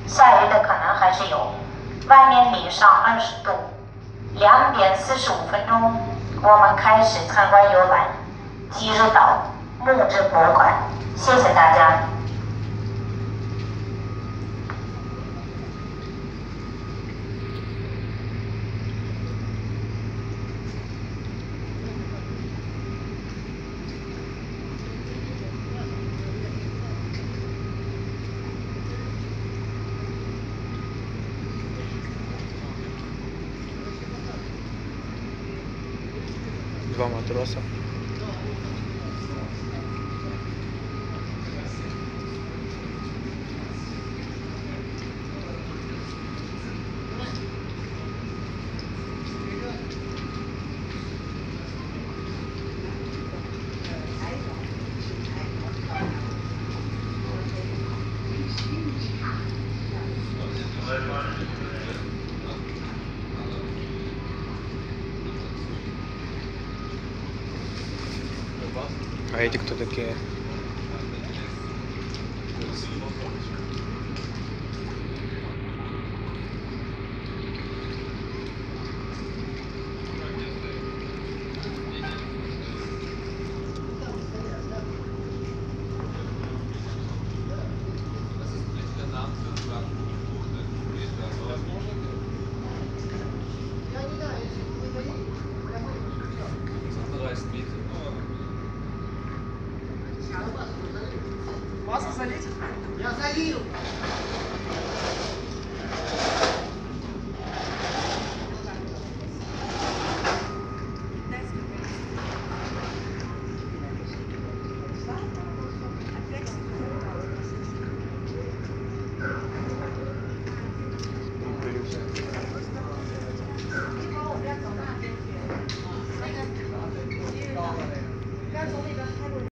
下雨的可能还是有。外面零上20度。2点45分钟，我们开始参观游览吉日岛木质博物馆。谢谢大家。 Два матроса. А эти кто такие?